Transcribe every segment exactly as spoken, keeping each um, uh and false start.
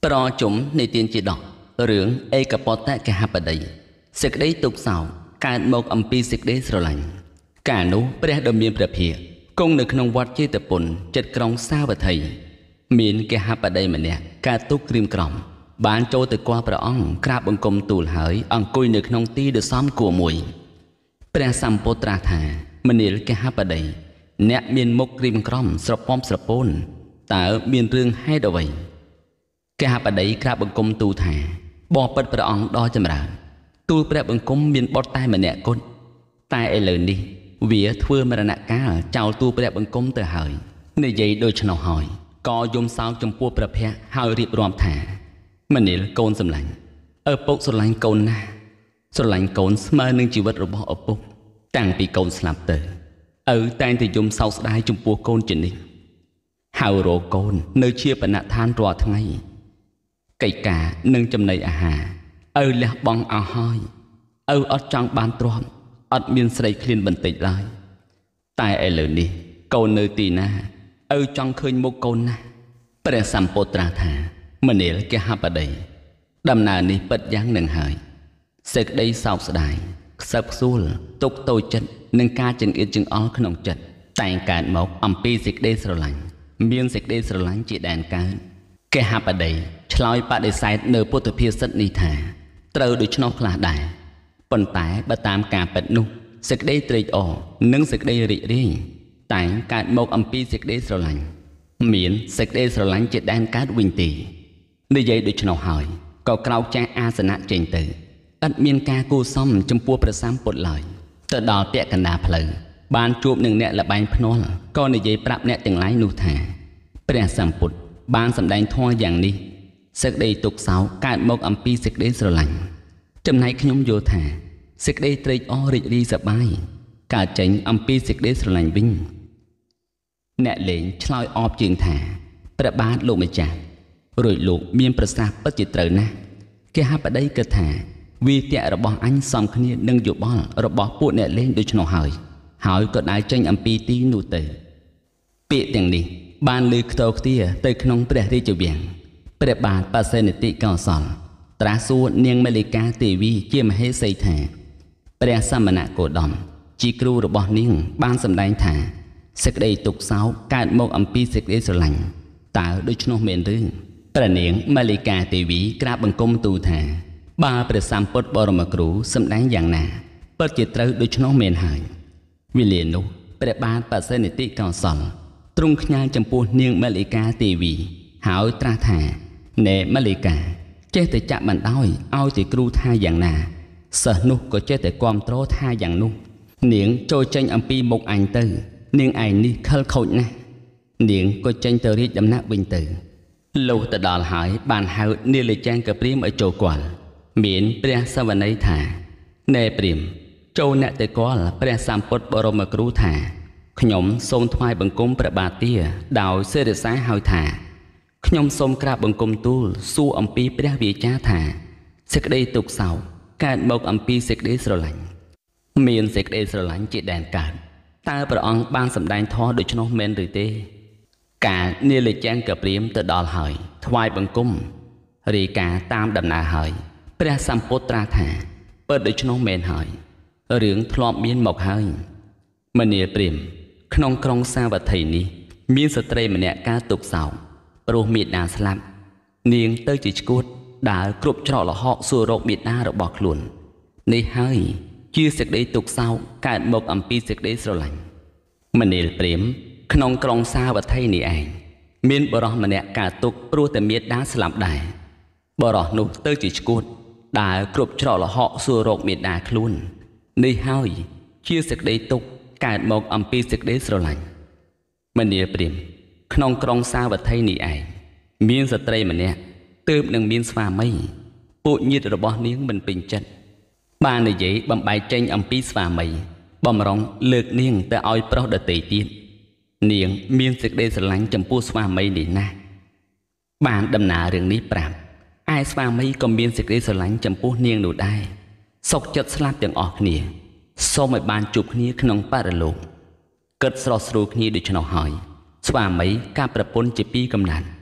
ប្រជុំនៃទានជាដករឿងឯកបតកហបតីសេចក្តីទុកសោកកើតមកអំពីសេចក្តីស្រឡាញ់កាលនោះព្រះដ៏មានព្រះភិក្ខគង់នៅក្នុងវត្តជេតពុនចិត្តក្រុងសាវត្ថីមានកហបតីម្នាក់កើតទុកក្រៀមក្រំបានចូលទៅគាល់ព្រះអង្គក្រាបបង្គំទូលហើយអង្គុយនៅក្នុងទីដ៏សមគួរមួយព្រះសម្ពុទ្ធត្រាស់ថាមនាលកហបតីអ្នកមានមុខក្រៀមក្រំស្រពំស្រពោនតើមានរឿងហេតុអ្វីកហបតីក្រាបបង្គំទូលថាបបិទ្ធព្រះអង្គដ៏ចម្រើនទូលព្រះបង្គំមានបុត្រតែម្នាក់គត់តែឥឡូវនេះវាធ្វើមរណកាលចោលទូលព្រះបង្គំទៅហើយនិយាយដូច្នោះហើយក៏យំសោកចំពោះព្រះភ័ក្ត្រហើយរៀបរាប់ថាមនាលកូនសម្លាញ់ឪពុកស្រឡាញ់កូនណាស់ស្រឡាញ់កូនស្មើនឹងជីវិតរបស់ឪពុកតាំងពីកូនស្លាប់ទៅឪតែងតែយំសោកស្ដាយចំពោះកូនជានិច្ចហើយរកកូននៅជាបណដ្ឋានរាល់ថ្ងៃកិច្ចការនិងចំណីអាហារឪលះបង់អស់ហើយឪអត់ចង់បានទ្រព្យអត់មានស្រីឃ្លានបន្តិចឡើយតែឥឡូវនេះកូននៅទីណាឪចង់ឃើញមុខកូនណាស់ព្រះសម្ពុទ្ធត្រាស់ថាមនាលកហបតីដំណើរនេះពិតយ៉ាងនឹងហើយសេចក្តីសោកស្ដាយខ្សឹបខ្សួលទុក្ខតូចចិត្តនិងការចង្អៀតចង្អល់ក្នុងចិត្តតែងកើតមកអំពីសេចក្តីស្រឡាញ់មានសេចក្តីស្រឡាញ់ជាដែនកើតកហបតីឆ្លើយបដិសេធនៅពុទ្ធភាសិតនេះថាត្រូវដូច្នោះខ្លះដែរប៉ុន្តែបើតាមការពិតនោះសេចក្តីត្រេកអរនិងសេចក្តីរីករាយតែងកើតមកអំពីសេចក្តីស្រឡាញ់មានសេចក្តីស្រឡាញ់ជាដែនកើតវិញទេនិយាយដូច្នោះហើយក៏ក្រោកចាស់អាសនៈចេញទៅឥតមានការគួសមចំពោះព្រះសម្ពុទ្ធឡើយទៅដល់ពាក់កណ្ដាលផ្លូវបានជួបនឹងអ្នកលបែងភ្នាល់ក៏និយាយប្រាប់អ្នកទាំងឡាយនោះថាព្រះសម្ពុទ្ធបានសម្ដែងធម៌យ៉ាងនេះសេចក្តីទុក្ខសោកកើតមកអំពីសេចក្តីស្រឡាញ់ចំណែកខ្ញុំយល់ថាសេចក្តីត្រេកអររីករាយសប្បាយកើតចេញអំពីសេចក្តីស្រឡាញ់វិញអ្នកលេងឆ្លើយអបជើងថាព្រះបាទលោកម្ចាស់រួចលោកមានប្រសាសន៍ពិតជាត្រូវណាស់កហបតីគិតថាវាទៈរបស់អញសមគ្នានឹងយោបល់របស់ពួកអ្នកលេងដូច្នោះហើយហើយក៏ដើរចេញអំពីទីនោះទៅពាក្យទាំងនេះបានលើខ្ទរខ្ទាទៅក្នុងព្រះរាជវាំងព្រះបាទបសេនតិកោសលត្រាស់សួរនាងមលិកាទេវីជាមហេសីថាព្រះសមណគោតមជាគ្រូរបស់នាងបានសម្ដែងថាសេចក្តីទុក្ខសោកកើតមកអំពីសេចក្តីស្រឡាញ់តើដូច្នោះមែនឬព្រះនាងមលិកាទេវីក្រាបបង្គំទូលថាបើព្រះសម្ពុទ្ធបរមគ្រូសម្ដែងយ៉ាងណាពិតជាត្រូវដូច្នោះមែនហើយវេលានោះព្រះបាទបសេនតិកោសលទ្រង់ខ្ញាល់ចំពោះនាងមលិកាទេវីហើយត្រាស់ថាណែមលិកាចេះតែចាក់បណ្ដោយឲ្យតែគ្រូថាយ៉ាងណាសិស្សនោះក៏ចេះតែគាំទ្រថាយ៉ាងនោះនាងចូលចេញអំពីមុខអញទៅនាងឯងនេះខិលខូចណាស់នាងក៏ចេញទៅរាជដំណាក់វិញទៅលុះទៅដល់ហើយបានហៅនាលចាងកព្រាមឲ្យចូលគាល់មានព្រះសវន័យថាណែព្រាមចូលអ្នកទៅគាល់ព្រះសម្ពុទ្ធបរមគ្រូថាខ្ញុំសូមថ្វាយបង្គំព្រះបាទទាដោយសេរីសាហើយថាខ្ញុំសូមក្រាបបង្គំទូលសួរអំពីព្រះវាចាថាសេចក្តីទុក្ខសោកកើតមកអំពីសេចក្តីស្រឡាញ់មានសេចក្តីស្រឡាញ់ជាដែនកើតតើព្រះអង្គបានសម្ដែងធម៌ដូច្នោះមែនឬទេកាលនាលចាងកព្រាមទៅដល់ហើយថ្វាយបង្គំរាយការណ៍តាមដំណើរហើយព្រះសម្ពុទ្ធត្រាស់ថាពិតដូច្នោះមែនហើយរឿងធ្លាប់មានមកហើយមនាលព្រាមក្នុងក្រុងសាវត្ថីនេះមានស្ត្រីម្នាក់កើតទុក្ខសោកព្រោះមេដាស្លាប់នាងទៅជាឈួតដើរគ្រប់ច្រកល្ហកសួររកមេដារបស់ខ្លួននេះហើយជាសេចក្តីទុក្ខសោកកើតមកអំពីសេចក្តីស្រឡាញ់មនាលព្រាមក្នុងក្រុងសាវត្ថីនេះឯងមានបរិសម្នាក់កើតទុក្ខព្រោះតែមេដាស្លាប់ដែរបរិសនោះទៅជាឈួតដើរគ្រប់ច្រកល្ហកសួររកមេដាខ្លួននេះហើយជាសេចក្តីទុក្ខកើតមកអំពីសេចក្តីស្រឡាញ់មនាលព្រាមក្នុងក្រុងសាវត្ថីនេះឯងមានស្ត្រីម្នាក់ទើបនឹងមានស្វាមីពួកញាតិរបស់នាងមិនពេញចិត្តបាននិយាយបំបែកចេញអំពីស្វាមីបំរុងលើកនាងទៅឲ្យប្រុសដទៃទៀតនាងមានសេចក្តីស្រឡាញ់ចំពោះស្វាមីនេះណាស់បានដំណើររឿងនេះប្រាប់ឯស្វាមីក៏មានសេចក្តីស្រឡាញ់ចំពោះនាងនោះដែរសុខចិត្តស្លាប់ទាំងអស់គ្នាសូមឲ្យបានជួបគ្នាក្នុងបរលោកគិតស្រស់ស្រួលគ្នាដូច្នោះហើយស្វាមីកាប់ប្រពន្ធជាពីរកំណាត់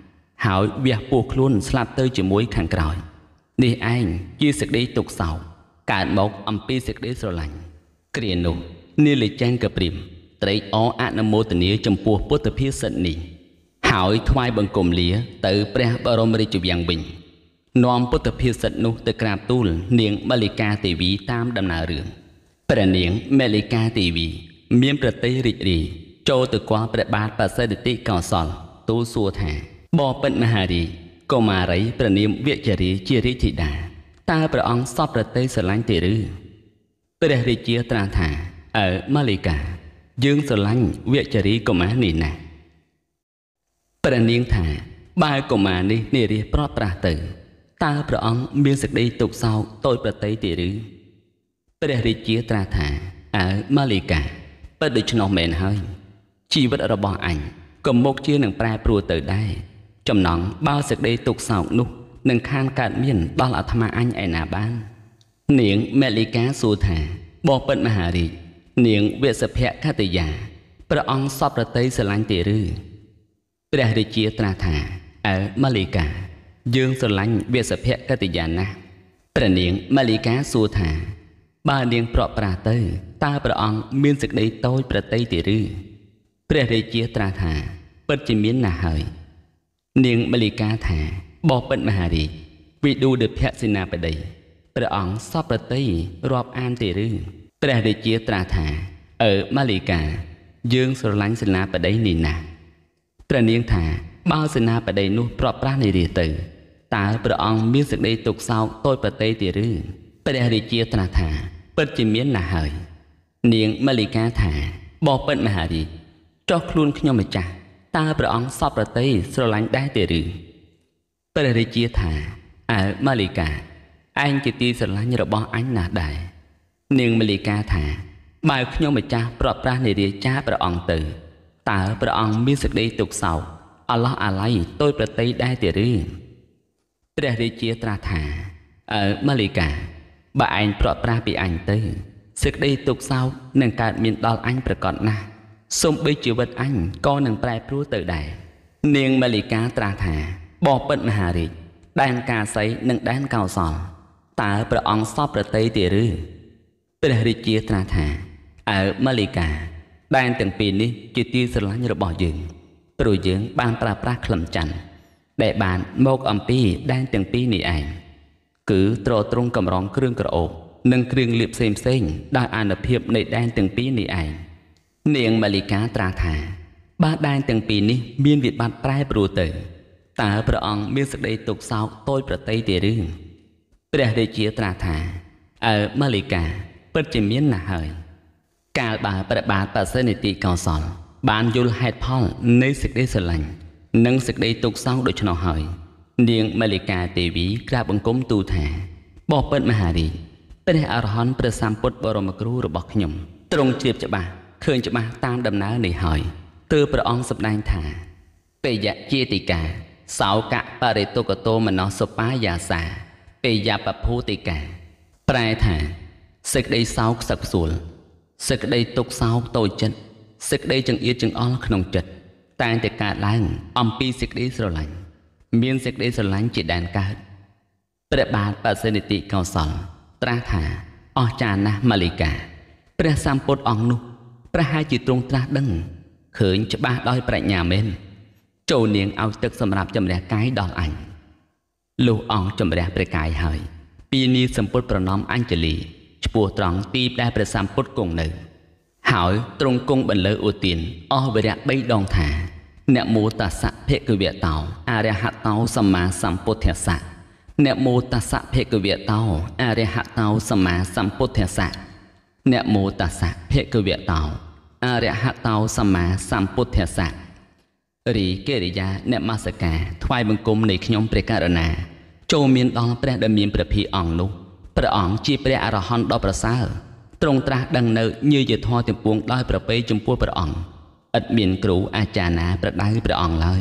ហើយវះពោះខ្លួនស្លាប់ទៅជាមួយខាងក្រោយនេះឯងជាសេចក្តីទុក្ខសោកកើតមកអំពីសេចក្តីស្រឡាញ់គ្រានោះនាលិចេងកព្រាមត្រេកអរអនុមោទនាចំពោះពុទ្ធភាសិតនេះហើយថ្វាយបង្គំលាទៅព្រះបរមរាជវាំងវិញនាំពុទ្ធភាសិតនោះទៅក្រាបទូលនាងមលិកាទេវីតាមដំណើររឿងព្រះនាងមលិកាទេវីមានប្រតិរីករាយចូលទៅគាល់ព្រះបាទបសិទ្ធិកោសលទូលសួរថាបពិតមហារាជកុមារីព្រះនាមវិជ្ជរាជារាជធីតាតើព្រះអង្គសពប្រតិស្រឡាញ់ទេឬព្រះរាជាត្រាស់ថាអើមលិកាយើងស្រឡាញ់វិជ្ជរាកុមារនេះណាស់ព្រះនាងថាបើកុមារនេះនារីប្រត់ប្រាស់ទៅតើព្រះអង្គមានសេចក្តីទុក្ខសោកតូចប្រតិទេឬព្រះរាជាត្រាស់ថាអើមលិកាពិតដូច្នោះមែនហើយជីវិតរបស់អញក៏មកជានឹងប្រែប្រួលទៅដែរចំណងបើសេចក្តីទុក្ខសោកនោះនឹងខានកើតមានដល់អាត្មាអញឯណាបាននាងមលិកាសួរថាបពិតមហារាជនាងវេសភៈកតយាព្រះអង្គសពប្រតិស្រឡាញ់ទេឬព្រះរាជាត្រាស់ថាអើមលិកាយើងស្រឡាញ់វេសភៈកតយាណាស់ព្រះនាងមលិកាសួរថាបើនាងប្រក់ប្រាស់ទៅតើព្រះអង្គមានសេចក្តីតូចប្រតិទេឬព្រះរាជាត្រាស់ថាពិតជាមានណាស់ហើយនាងមលិកាថាបពិតមហារាជវិឌុឌភសេនាបតីព្រះអង្គសពប្រតិរាប់អានទេឬព្រះរាជាត្រាស់ថាអើមលិកាយើងស្រឡាញ់សេនាបតីនេះណាស់ព្រះនាងថាបើសេនាបតីនោះប្រត់ប្រាស់នារីទៅតើព្រះអង្គមានសេចក្តីទុក្ខសោកតូចប្រតិទេឬព្រះរាជាត្រាស់ថាពិតជាមានណាស់ហើយនាងមលិកាថាបពិតមហារាជចុះខ្លួនខ្ញុំម្ចាស់តើព្រះអង្គសពប្រតិស្រឡាញ់ដែរទេឬព្រះរាជាថាអើមលិកាឯងជាទីស្រឡាញ់របស់អញណាស់ដែរនាងមលិកាថាបើខ្ញុំម្ចាស់ប្រត់ប្រាស់នារីចាព្រះអង្គទៅតើព្រះអង្គមានសេចក្តីទុក្ខសោកអាឡោះអាល័យតូចប្រតិដែរទេឬព្រះរាជាត្រាស់ថាអើមលិកាបើឯងប្រត់ប្រាស់ពីអញទៅសេចក្តីទុក្ខសោកនឹងកើតមានដល់អញប្រកបណាស់សូម្បីជីវិតអញក៏នឹងប្រែប្រួលទៅដែរនាងមលិកាត្រាស់ថាបពិតមហារាជដែនកាសីនិងដែនកោសលតើព្រះអង្គសពប្រតិទេឬព្រះរាជាត្រាស់ថាអើមលិកាដែនទាំងពីរនេះជាទីស្រឡាញ់របស់យើងព្រោះយើងបានប្រើប្រាស់ខ្លឹមច័ន្ទដែលបានមកអំពីដែនទាំងពីរនេះឯងគឺត្រត្រង់កម្រងគ្រឿងក្រអូបនិងគ្រឿងលាបផ្សេងផ្សេងដោយអានុភាពនៃដែនទាំងពីរនេះឯងនាងមលិកាត្រាស់ថាបើដែនទាំងពីរនេះមានវិបត្តិប្រែប្រួលទៅតើព្រះអង្គមានសេចក្តីទុក្ខសោកតូចប្រតិទេឬព្រះរាជាត្រាស់ថាអើមលិកាពិតជាមានណាស់ហើយកាលបើព្រះបាទបសិទ្ធិកោសលបានយល់ហេតុផលនៃសេចក្តីស្រឡាញ់និងសេចក្តីទុក្ខសោកដូច្នោះហើយនាងមលិកាទេវីក្រាបបង្គំទូលថាបពិតមហារាជព្រះអរហន្តព្រះសម្ពុទ្ធបរមគ្រូរបស់ខ្ញុំទ្រង់ជ្រាបច្បាស់ឃើញច្បាស់តាមដំណើរនេះហើយទើបព្រះអង្គសម្ដែងថាពេយជាតិកាសោកៈបរិតុកតោមនោសបាយាសាពេយបភូតិកាប្រែថាសេចក្តីសោកខ្សឹកខ្សួលសេចក្តីទុក្ខសោកតូចចិត្តសេចក្តីចង្អៀតចង្អល់ក្នុងចិត្តតែងតែកើតឡើងអំពីសេចក្តីស្រឡាញ់មានសេចក្តីស្រឡាញ់ជាដែនកើតព្រះបាទបសិទ្ធិកោសលត្រាស់ថាអស្ចារ្យណាស់មលិកាព្រះសម្ពុទ្ធអង្គនោះប្រហែលជាទ្រង់ត្រាស់ដឹងឃើញច្បាស់ដោយប្រាជ្ញាមែនចូលនាងឲ្យទឹកសម្រាប់ជំរះកាយដល់អញលុះអង្គជំរះព្រះកាយហើយពីនីសម្ពុទ្ធប្រណម្យអញ្ជលីឈ្មោះត្រង់ទីដែលព្រះសម្ពុទ្ធគង់នៅហើយទ្រង់គង់បន្លឺឧទានអស់វរៈបីដងថានមោតស្សៈភគវតោអរហតោសម្មាសម្ពុទ្ធស្សៈនមោតស្សៈភគវតោអរហតោសម្មាសម្ពុទ្ធស្សៈនមោតស្សៈភគវតោអរហតោសម្មាសម្ពុទ្ធស្សៈរីកិរិយានមស្ការថ្វាយបង្គំនៃខ្ញុំព្រះករុណាចូលមានដល់ព្រះដ៏មានព្រះភិក្ខអង្គនោះព្រះអង្គជាព្រះអរហន្តដ៏ប្រសើរទ្រង់ត្រាស់ដឹងនៅញាយធម៌ទាំងពួងដោយប្រពៃចំពោះព្រះអង្គឥតមានគ្រូអាចារ្យណាប្រដៅព្រះអង្គឡើយ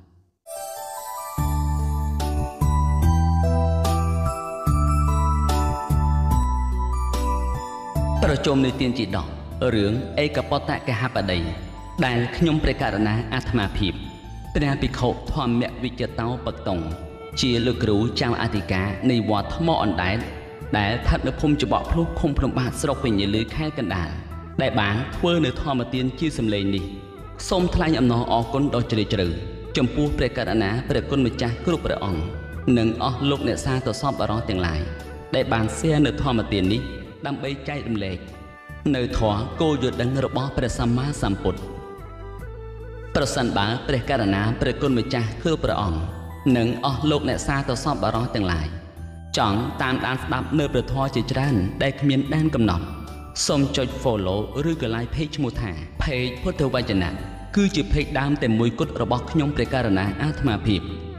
ប្រជុំនៃទានជីដោះរឿងឯកបតកហបតីដែលខ្ញុំព្រះករុណាអាត្មាភាពព្រះភិក្ខុធម្មវិជ្ជតោបកតុងជាលោកគ្រូចៅអធិការនៃវត្តថ្មអណ្ដែតដែលស្ថិតនៅភូមិច្បក់ភ្លុះឃុំភ្នំបាទស្រុកពញាលឺខេត្តកណ្ដាលដែលបានធ្វើនៅធម្មទានជាសម្លេងនេះសូមថ្លែងអំណរអគុណដ៏ជ្រាលជ្រៅចំពោះព្រះករុណាព្រះគុណម្ចាស់គ្រប់ព្រះអង្គនិងអស់លោកអ្នកសាទរសពបរិសទាំងឡាយដែលបានសៀនៅធម្មទាននេះដើម្បីចែករំលែកនៅធម៌គោលយល់ដឹងរបស់ព្រះសម្មាសម្ពុទ្ធប្រសិនបើព្រះករុណាព្រះគុណម្ចាស់គ្រប់ព្រះអង្គនិងអស់លោកអ្នកសាទរសពបរិសទាំងឡាយចង់តាមដានស្ដាប់នៅព្រះធម៌ជាច្រើនដែលគ្មានដែនកំណត់សូមចុច follow ឬក៏ like page ឈ្មោះថា page ពុទ្ធវចនៈគឺជា page ដើមតែមួយគត់របស់ខ្ញុំព្រះករុណាអាត្មាភាព